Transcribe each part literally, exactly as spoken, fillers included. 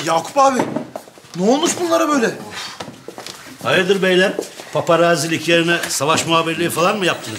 Yakup abi, ne olmuş bunlara böyle? Hayırdır beyler? Paparazilik yerine savaş muhabirliği falan mı yaptınız?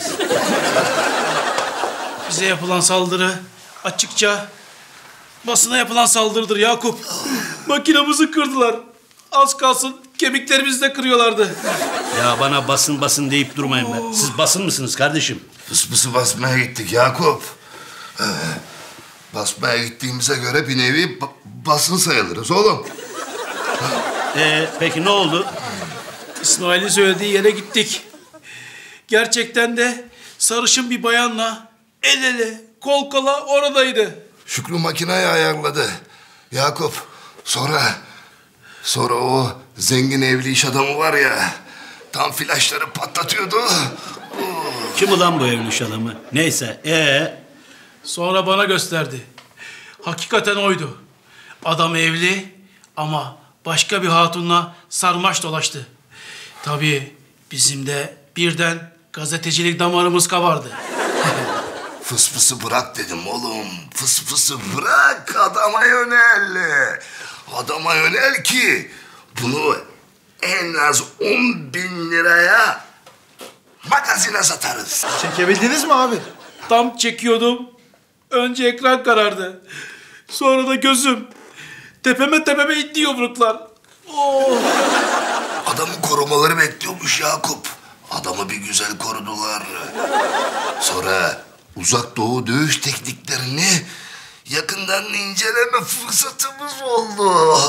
Bize yapılan saldırı açıkça basına yapılan saldırıdır Yakup. Makinamızı kırdılar. Az kalsın kemiklerimizi de kırıyorlardı. Ya bana basın basın deyip durmayın be. Siz basın mısınız kardeşim? Fısfısı basmaya gittik Yakup. Ee, basmaya gittiğimize göre bir nevi ba- basın sayılırız oğlum. Ee, peki ne oldu? İsmail'in söylediği yere gittik. Gerçekten de sarışın bir bayanla el ele, kol kola oradaydı. Şükrü makinayı ayarladı. Yakup, sonra... Sonra o zengin evli iş adamı var ya... Tam flaşları patlatıyordu. Kim ulan bu evli iş adamı? Neyse, ee? Sonra bana gösterdi. Hakikaten oydu. Adam evli ama başka bir hatunla sarmaş dolaştı. Tabii bizim de birden gazetecilik damarımız kabardı. Fısfısı bırak dedim oğlum. Fısfısı bırak, adama yönel. Adama yönel ki bunu en az on bin liraya magazine satarız. Çekebildiniz mi abi? Tam çekiyordum. Önce ekran karardı. Sonra da gözüm. Tepeme tepeme indi yumruklar. Oh. Adamın korumaları bekliyormuş Yakup. Adamı bir güzel korudular. Sonra uzak doğu dövüş tekniklerini yakından inceleme fırsatımız oldu.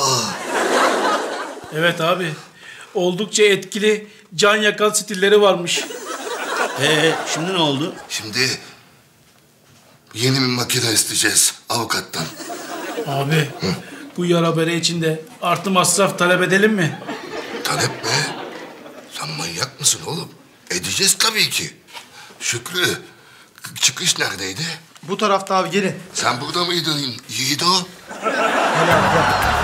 Evet abi. Oldukça etkili, can yakan stilleri varmış. Ee, şimdi ne oldu? Şimdi yeni bir makine isteyeceğiz avukattan. Abi, hı? Bu yara bere için de artı masraf talep edelim mi? Talep mi? Sen manyak mısın oğlum? Edeceğiz tabii ki. Şükrü, çıkış neredeydi? Bu tarafta abi, gelin. Sen burada mıydın Yiğido? Gel abi, gel.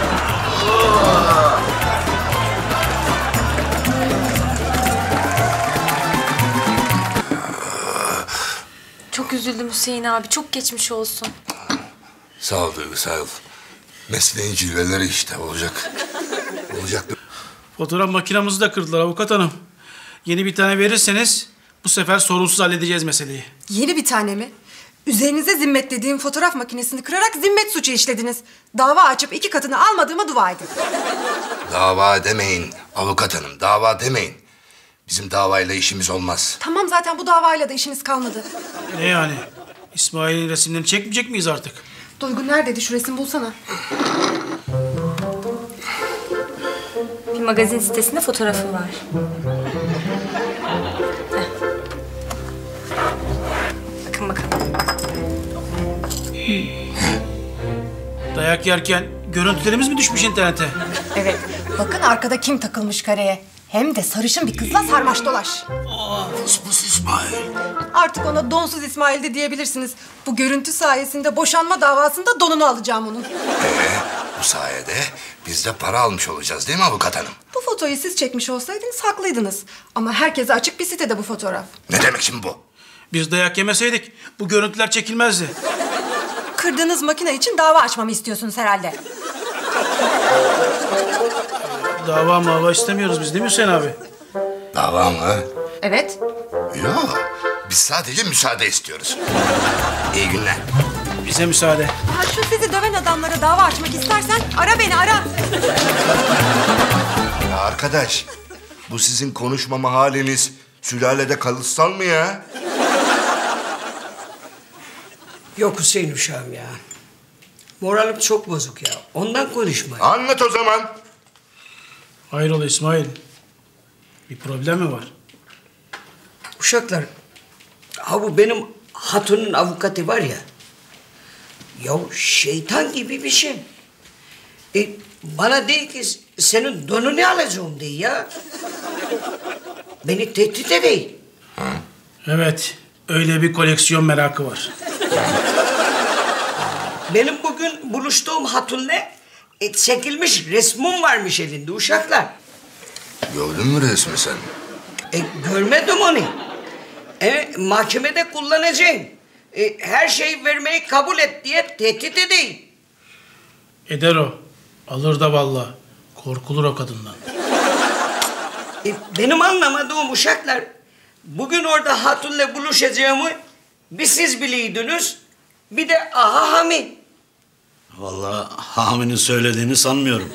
Çok üzüldüm Hüseyin abi. Çok geçmiş olsun. Sağ ol Duygu, sağ ol. Mesleğin cilveleri işte, olacak. Olacak. Fotoğraf makinamızı da kırdılar avukat hanım. Yeni bir tane verirseniz bu sefer sorunsuz halledeceğiz meseleyi. Yeni bir tane mi? Üzerinize zimmetlediğim fotoğraf makinesini kırarak zimmet suçu işlediniz. Dava açıp iki katını almadığıma dua edin. Dava demeyin avukat hanım, dava demeyin. Bizim davayla işimiz olmaz. Tamam, zaten bu davayla da işiniz kalmadı. Ne yani? İsmail'in resimlerini çekmeyecek miyiz artık? Duygu neredeydi? Şu resmi bulsana. Bir magazin sitesinde fotoğrafı var. Heh. Bakın bakalım. Dayak yerken görüntülerimiz mi düşmüş internete? Evet. Bakın arkada kim takılmış kareye. Hem de sarışın bir kızla sarmaş dolaş. Fısfıs İsmail. Artık ona donsuz İsmail de diyebilirsiniz. Bu görüntü sayesinde boşanma davasında donunu alacağım onun. Ee, bu sayede biz de para almış olacağız değil mi avukat hanım? Bu fotoğrafı siz çekmiş olsaydınız haklıydınız. Ama herkese açık bir sitede bu fotoğraf. Ne demek şimdi bu? Biz dayak yemeseydik bu görüntüler çekilmezdi. Kırdığınız makine için dava açmamı istiyorsunuz herhalde. Dava mava istemiyoruz biz değil mi Hüseyin abi? Dava mı? Evet. Yok. Biz sadece müsaade istiyoruz. İyi günler. Bize müsaade. Ya şu sizi döven adamlara dava açmak istersen ara beni, ara. Ya arkadaş, bu sizin konuşmama haliniz sülalede kalıtsal mı ya? Yok Hüseyin uşağım ya. Moralim çok bozuk ya. Ondan konuşmayın. Anlat o zaman. Hayrola İsmail? Bir problem mi var? Uşaklar, ha bu benim hatunun avukatı var ya. Ya şeytan gibi bir şey. E, bana değil ki senin donunu alacağım diye ya. Beni tehdit edeyim. Evet, öyle bir koleksiyon merakı var. Benim bugün buluştuğum hatunla e, çekilmiş resmim varmış elinde uşaklar. Gördün mü resmi sen? E, görmedim onu. E, mahkemede kullanacağım. E, her şeyi vermeyi kabul et diye tehdit edeyim. Eder o. Alır da vallahi. Korkulur o kadından. E, benim anlamadığım uşaklar, bugün orada hatunla buluşacağımı bir siz biliydiniz, bir de aha Hami. Vallahi Hami'nin söylediğini sanmıyorum.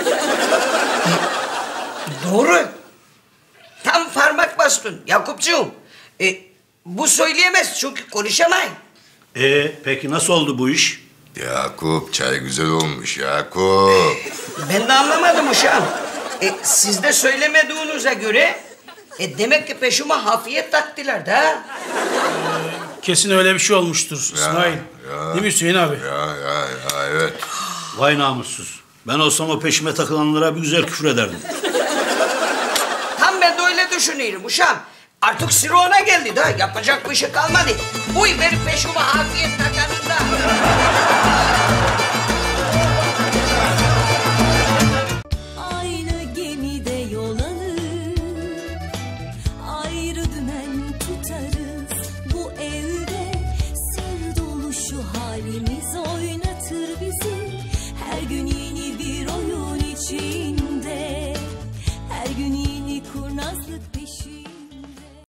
Doğru. Tam parmak bastın Yakupcuğum. E, bu söyleyemez çünkü konuşamayın. Ee, peki nasıl oldu bu iş? Yakup çay güzel olmuş Yakup. Ben de anlamadım uşağım. E, siz de söylemediğinize göre e, demek ki peşime hafiyet taktılar da. Kesin öyle bir şey olmuştur İsmail. ya. Değil mi Hüseyin abi? Ya ya ya evet. Vay namussuz. Ben olsam o peşime takılanlara bir güzel küfür ederdim. Tam ben de öyle düşünüyorum uşağım. Artık sıra ona geldi da yapacak bir şey kalmadı. Uy benim peşime hafiyet takar.